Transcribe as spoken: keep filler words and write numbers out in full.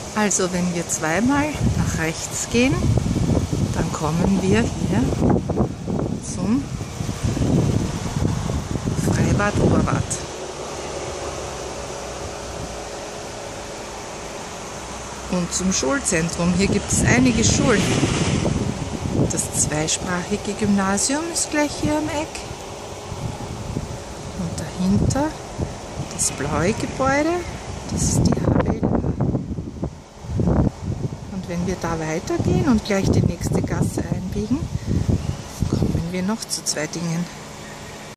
Also wenn wir zweimal nach rechts gehen, dann kommen wir hier zum Freibad Oberwart. Und zum Schulzentrum. Hier gibt es einige Schulen. Das zweisprachige Gymnasium ist gleich hier am Eck. Und dahinter das blaue Gebäude, das ist die H B L. Und wenn wir da weitergehen und gleich die nächste Gasse einbiegen, kommen wir noch zu zwei Dingen.